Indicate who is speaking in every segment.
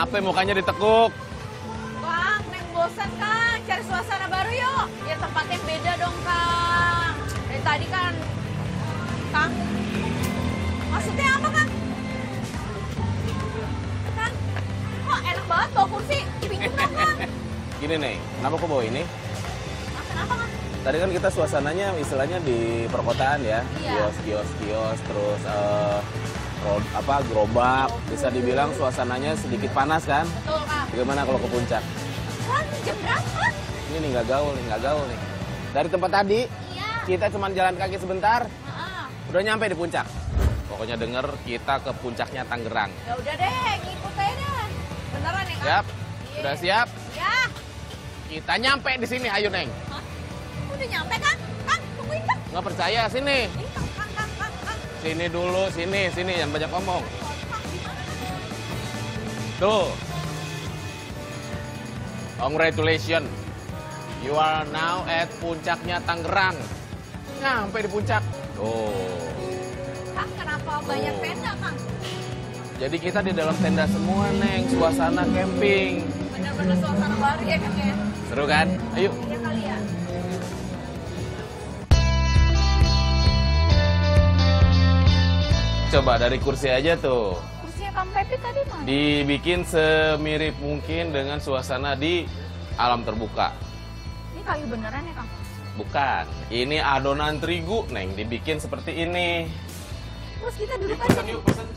Speaker 1: Kenapa mukanya ditekuk?
Speaker 2: Kang, Neng bosan Kang, cari suasana baru yuk. Biar tempatnya beda dong Kang. Dari tadi kan, Kang. Maksudnya apa Kang? Kang, kok enak banget bawa kursi? Pinjam dong Kang.
Speaker 1: Gini nih, kenapa kok bawa ini?
Speaker 2: Kenapa Kang?
Speaker 1: Tadi kan kita suasananya istilahnya di perkotaan ya.
Speaker 2: Iya.
Speaker 1: Kios, terus gerobak. Bisa dibilang suasananya sedikit panas kan?
Speaker 2: Betul Kang.
Speaker 1: Bagaimana kalau ke puncak?
Speaker 2: Kang, jam berapa?
Speaker 1: Ini nih nggak gaul nih. Dari tempat tadi,
Speaker 2: Iya.
Speaker 1: kita cuma jalan kaki sebentar,
Speaker 2: Heeh.
Speaker 1: udah nyampe di puncak. Pokoknya denger kita ke puncaknya Tangerang.
Speaker 2: Ya udah deh, ngikut aja deh. Beneran ya Kang?
Speaker 1: Siap?
Speaker 2: Iya.
Speaker 1: Udah siap?
Speaker 2: Ya.
Speaker 1: Kita nyampe di sini, ayo Neng.
Speaker 2: Hah? Udah nyampe Kang? Kang, tungguin Kang.
Speaker 1: Nggak percaya, sini.
Speaker 2: Ini Kang.
Speaker 1: Sini dulu, sini, jangan banyak ngomong.
Speaker 2: Kang, gimana?
Speaker 1: Tuh. Congratulations. You are now at puncaknya Tangerang. Nyampe di puncak. Tuh.
Speaker 2: Kang, kenapa banyak tenda, Kang?
Speaker 1: Jadi kita di dalam tenda semua, Neng. Suasana camping.
Speaker 2: Bener-bener suasana baru ya, Kang ya?
Speaker 1: Seru kan? Ayo.
Speaker 2: Iya kali ya.
Speaker 1: Coba dari kursi aja tuh.
Speaker 2: Kursinya Kang Pepi tadi mana?
Speaker 1: Dibikin semirip mungkin dengan suasana di alam terbuka.
Speaker 2: Ini kayu beneran ya, Kang?
Speaker 1: Bukan. Ini adonan terigu, Neng. Dibikin seperti ini.
Speaker 2: Terus kita duduk aja.
Speaker 1: Yuk, pesen.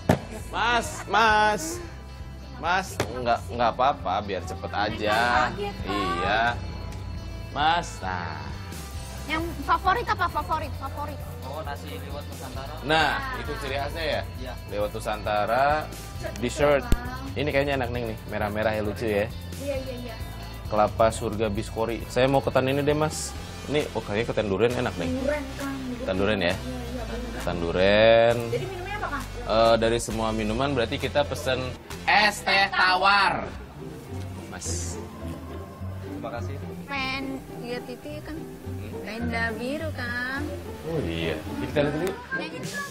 Speaker 1: Mas, nggak apa-apa, biar cepet aja.
Speaker 2: kaget, Kak.
Speaker 1: Iya. Mas, nah.
Speaker 2: Yang favorit apa? Favorit.
Speaker 3: Oh, nasi liwet Nusantara.
Speaker 1: Nah, itu ciri khasnya ya?
Speaker 3: Iya.
Speaker 1: Lewat Nusantara, dessert. Ini kayaknya enak, Neng, nih. Merah-merah ya, lucu ya.
Speaker 2: Iya.
Speaker 1: Kelapa surga biskori. Saya mau ketan ini deh, Mas. Ini, oh kayaknya ketan durian enak, nih.
Speaker 2: Duren, Kang.
Speaker 1: Ketan durian ya?
Speaker 2: Iya, bener.
Speaker 1: Ketan durian.
Speaker 2: Jadi minumnya apa, Kang?
Speaker 1: Dari semua minuman berarti kita pesen es teh tawar. Mas.
Speaker 3: Terima kasih.
Speaker 2: Pen, lihat itu ya, Kang. Tenda biru, Kang.
Speaker 1: Oh iya. Kita lihat dulu.
Speaker 2: Yang itu, Kang.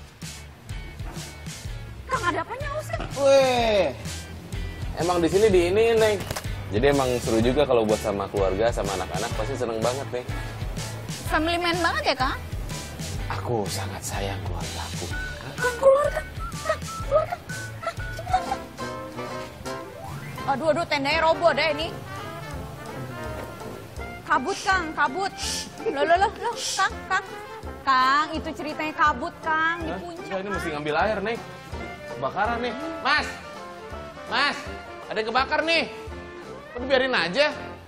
Speaker 2: Kang, ada apanya, Aus, Kang?
Speaker 1: Wih. Emang di sini di ini, Neng. Jadi emang seru juga kalau buat sama keluarga, sama anak-anak pasti seneng banget, nih.
Speaker 2: Family man banget ya, Kang?
Speaker 1: Aku sangat sayang keluarga aku.
Speaker 2: Kang, keluar, Kang. Kang, keluar, Kang. Kang, cepetan, Kang. Aduh, tendanya roboh deh ini. Kabut, Kang, kabut. Loh, Kang. Kang, itu ceritanya kabut, Kang, di puncak.
Speaker 1: Enggak, ini mesti ngambil air, nih. Kebakaran nih. Mas, ada yang kebakar nih. Kok dibiarin aja?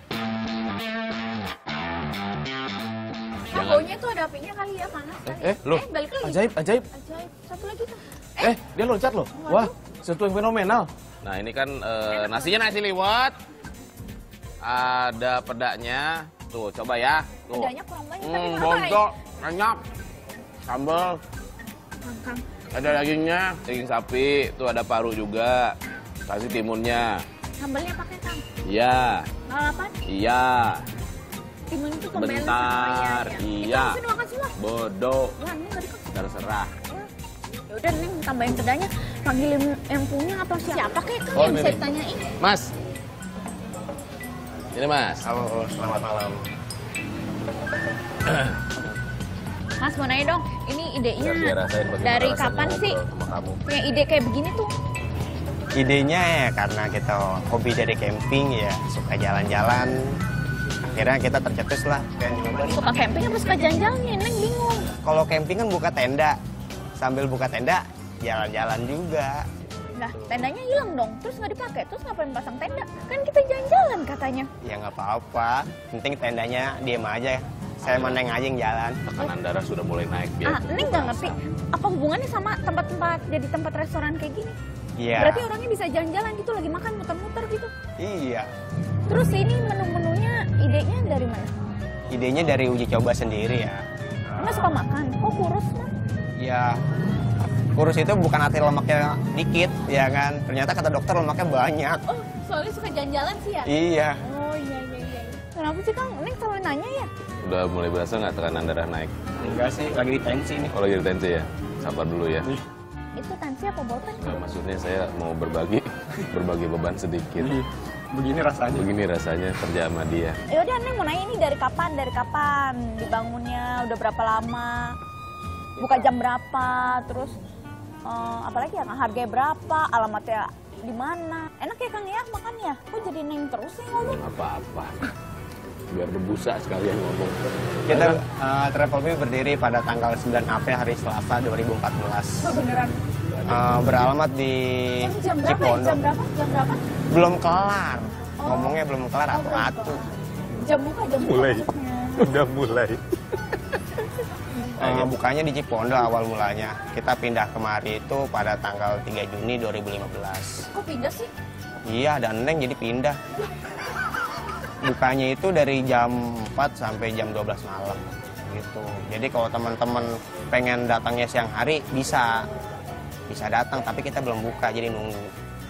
Speaker 2: Kang, baunya tuh ada apinya kali ya, panas kali.
Speaker 1: Loh.
Speaker 2: Balik lagi.
Speaker 1: Ajaib.
Speaker 2: Ajaib. Satu lagi, Kang.
Speaker 1: Dia loncat loh. Wah, sesuatu yang fenomenal. Nah, ini kan nasinya nasi liwet. Ada pedanya. Tuh, coba ya. Tuh.
Speaker 2: Pedanya kurang banyak, tapi kenapa
Speaker 1: Bontok, banyak. Sambal,
Speaker 2: Kang.
Speaker 1: ada dagingnya, daging sapi. Tuh ada paru juga. Kasih timunnya.
Speaker 2: Sambalnya pakai, Kang.
Speaker 1: Iya.
Speaker 2: Lalapan?
Speaker 1: Iya.
Speaker 2: Timun itu pembeli
Speaker 1: Bentar. Iya.
Speaker 2: Itu makan semua.
Speaker 1: Bodoh.
Speaker 2: Wah, ini nggak dikasih.
Speaker 1: Terserah.
Speaker 2: Ya udah, Neng tambahin pedanya. Panggilin yang punya atau siapa kek, Kang,
Speaker 1: Oh,
Speaker 2: yang
Speaker 1: ini
Speaker 2: bisa
Speaker 1: nih.
Speaker 2: ditanyain.
Speaker 1: Mas. Ini Mas.
Speaker 4: Halo, selamat malam.
Speaker 2: Mas, mau nanya dong, ini idenya
Speaker 1: Biar rasain bagaimana
Speaker 2: dari
Speaker 1: rasanya
Speaker 2: kapan sih
Speaker 1: ngobrol sama kamu.
Speaker 2: punya ide kayak begini tuh?
Speaker 4: Idenya ya karena kita hobi dari camping ya, suka jalan-jalan. Akhirnya kita tercetus lah. Pengen nyoba.
Speaker 2: Suka camping apa suka jalan-jalan nih? Neng bingung.
Speaker 4: Kalau camping kan buka tenda. Sambil buka tenda, jalan-jalan juga.
Speaker 2: Nah, tendanya hilang dong, terus nggak dipakai, terus ngapain pasang tenda? Kan kita jalan-jalan katanya.
Speaker 4: Ya nggak apa-apa. Penting tendanya diem aja. Saya sama Neng aja yang jalan.
Speaker 1: Tekanan darah sudah mulai naik biar.
Speaker 2: Neng nggak ngerti apa hubungannya sama tempat-tempat jadi tempat restoran kayak gini?
Speaker 4: Iya.
Speaker 2: Berarti orangnya bisa jalan-jalan gitu, lagi makan muter-muter gitu.
Speaker 4: Iya.
Speaker 2: Terus ini menu-menunya idenya dari mana?
Speaker 4: Idenya dari uji coba sendiri ya.
Speaker 2: Nggak suka makan, kok kurus Mas?
Speaker 4: Ya, kurus itu bukan arti lemaknya dikit, ya kan? Ternyata kata dokter lemaknya banyak.
Speaker 2: Oh, soalnya suka jalan-jalan sih ya?
Speaker 4: Iya.
Speaker 2: Oh iya. Kenapa sih Kang? Neng selalu nanya ya?
Speaker 1: Udah mulai berasa nggak tekanan darah naik?
Speaker 4: Enggak sih, lagi di tensi nih.
Speaker 1: Oh lagi di tensi ya? Sabar dulu ya.
Speaker 2: Itu tensi apa bolpen?
Speaker 1: Nah, maksudnya saya mau berbagi beban sedikit.
Speaker 4: Begini rasanya.
Speaker 1: Begini rasanya kerja sama dia.
Speaker 2: Yaudah Neng mau nanya ini dari kapan dibangunnya, udah berapa lama, buka jam berapa, terus apalagi ya, harganya berapa, alamatnya di mana. Enak ya Kang ya makannya? Kok jadi Neng terus sih ngomong?
Speaker 1: Apa-apa. Biar berbusa sekalian ngomong.
Speaker 4: Kita Travelme berdiri pada tanggal 9 April hari Selasa 2014.
Speaker 2: Beneran?
Speaker 4: Beralamat di
Speaker 2: Jam berapa ya?
Speaker 4: Cipondo.
Speaker 2: Jam berapa? Jam berapa?
Speaker 4: Belum kelar. Ngomongnya belum kelar atu-atu.
Speaker 2: Jam buka
Speaker 1: Mulai.
Speaker 2: maksudnya.
Speaker 1: Udah mulai.
Speaker 4: Bukanya di Cipondo awal mulanya. Kita pindah kemari itu pada tanggal 3 Juni 2015.
Speaker 2: Kok pindah sih?
Speaker 4: Iya, dan Neng jadi pindah. Bukanya itu dari jam 4 sampai jam 12 malam gitu. Jadi kalau teman-teman pengen datangnya siang hari bisa datang, tapi kita belum buka jadi nunggu.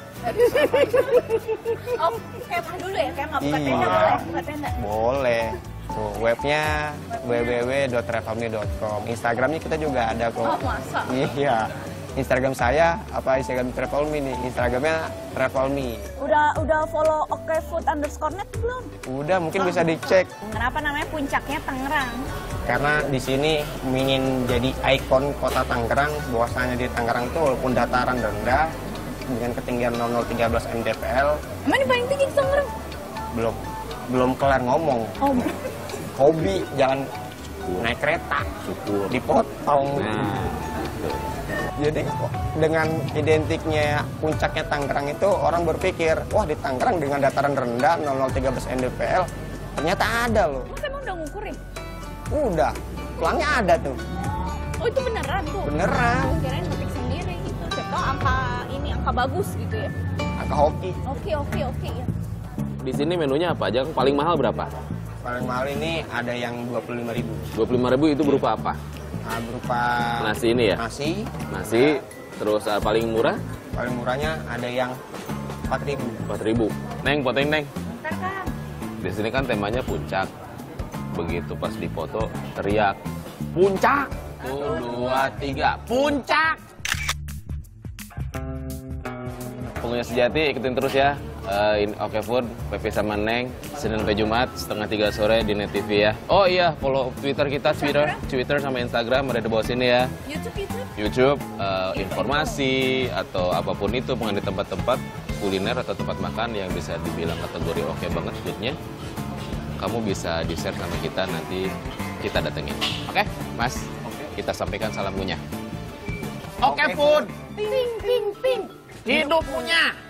Speaker 2: Oh, kemah dulu ya? Kayak nggak buka tenda
Speaker 4: Iya.
Speaker 2: boleh? Buka tenda?
Speaker 4: Boleh. Tuh, webnya www.travelme.com. Instagramnya kita juga ada
Speaker 2: Oh,
Speaker 4: kok.
Speaker 2: masa?
Speaker 4: Iya. Instagram saya apa Instagram Travelme nih? Instagramnya Travelme.
Speaker 2: Udah follow okefood_net belum?
Speaker 4: Udah, mungkin bisa dicek.
Speaker 2: Kenapa namanya puncaknya Tangerang?
Speaker 4: Karena di sini ingin jadi ikon kota Tangerang, bahwasanya di Tangerang itu walaupun dataran rendah dengan ketinggian 0013 mdpl
Speaker 2: Emang ini paling tinggi di Tangerang?
Speaker 4: belum kelar ngomong.
Speaker 2: Oh,
Speaker 4: Hobi jalan naik kereta,
Speaker 1: Syukur.
Speaker 4: dipotong.
Speaker 1: Nah,
Speaker 4: Jadi dengan identiknya puncaknya Tangerang itu orang berpikir, wah di Tangerang dengan dataran rendah 0013 mdpl ternyata ada loh.
Speaker 2: Mas emang udah ngukurin?
Speaker 4: Udah, pelangnya ada tuh,
Speaker 2: Oh itu beneran tuh?
Speaker 4: beneran.
Speaker 2: Kirain ngetik sendiri gitu. Siapa tau angka bagus gitu ya?
Speaker 4: Angka hoki.
Speaker 2: Oke ya.
Speaker 1: di sini menunya apa aja? Paling mahal berapa?
Speaker 4: Paling mahal ini ada yang 25.000.
Speaker 1: 25.000 itu berupa apa?
Speaker 4: Nah, berupa
Speaker 1: Nasi ini ya?
Speaker 4: nasi.
Speaker 1: Terus paling murah?
Speaker 4: Paling murahnya ada yang 4.000.
Speaker 1: 4.000. Neng, poteng Neng.
Speaker 2: Bentar Kang.
Speaker 1: Di sini kan temanya puncak. Begitu pas dipoto teriak, puncak! 1, 2, 3, puncak! Pengunjung sejati ikutin terus ya. Oke Food, PP sama Neng, Senin sampai Jumat, 2:30 sore di Net TV ya. Oh iya, follow Twitter kita, Twitter sama Instagram ada di bawah sini ya. YouTube, informasi atau apapun itu mengenai tempat-tempat kuliner atau tempat makan yang bisa dibilang kategori oke banget foodnya. Kamu bisa di-share sama kita, nanti kita datengin. Oke, Mas? Kita sampaikan salam ngunyah. Oke Food,
Speaker 2: Ping.
Speaker 1: hidup ngunyah!